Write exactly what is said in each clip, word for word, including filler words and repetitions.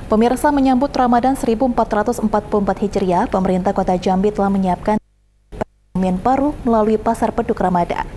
Pemirsa, menyambut Ramadan seribu empat ratus empat puluh empat Hijriah, pemerintah Kota Jambi telah menyiapkan perekonomian baru melalui Pasar Beduk Ramadan.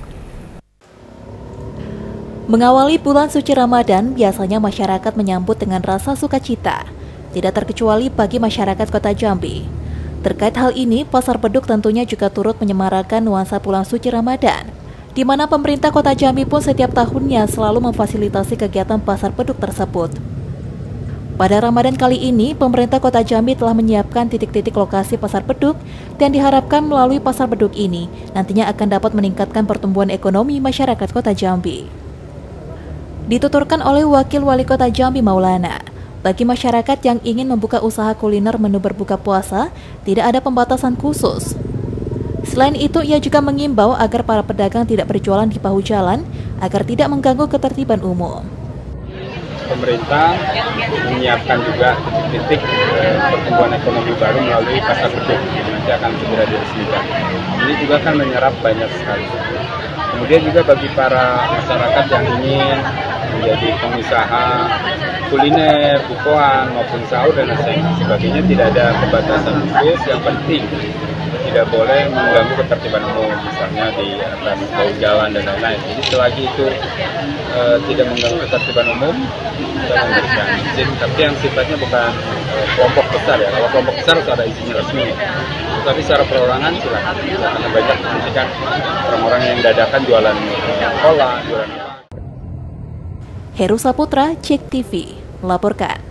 Mengawali bulan suci Ramadan, biasanya masyarakat menyambut dengan rasa sukacita, tidak terkecuali bagi masyarakat Kota Jambi. Terkait hal ini, Pasar Beduk tentunya juga turut menyemarakan nuansa bulan suci Ramadan, di mana pemerintah Kota Jambi pun setiap tahunnya selalu memfasilitasi kegiatan Pasar Beduk tersebut. Pada Ramadan kali ini, pemerintah Kota Jambi telah menyiapkan titik-titik lokasi Pasar Beduk dan diharapkan melalui Pasar Beduk ini nantinya akan dapat meningkatkan pertumbuhan ekonomi masyarakat Kota Jambi. Dituturkan oleh Wakil Wali Kota Jambi Maulana, bagi masyarakat yang ingin membuka usaha kuliner menu berbuka puasa, tidak ada pembatasan khusus. Selain itu, ia juga mengimbau agar para pedagang tidak berjualan di bahu jalan agar tidak mengganggu ketertiban umum. Pemerintah menyiapkan juga titik-titik eh, pertumbuhan ekonomi baru melalui Pasar Beduk yang nanti akan segera diresmikan. Ini juga akan menyerap banyak sekali. Kemudian juga bagi para masyarakat yang ingin menjadi pengusaha kuliner, bukuan maupun sahur dan sebagainya, tidak ada pembatasan khusus. Yang penting tidak boleh mengganggu ketertiban umum, misalnya di atas bahu jalan dan lain-lain. Jadi selagi itu e, tidak mengganggu ketertiban umum, kita memberikan izin. Tapi yang sifatnya bukan e, kelompok besar ya. Kalau kelompok besar harus ada izinnya resmi. Tapi secara perorangan silakan. Karena banyak nanti kan orang-orang yang dadakan jualan cola, jualan. Heru Saputra, Cek T V, melaporkan.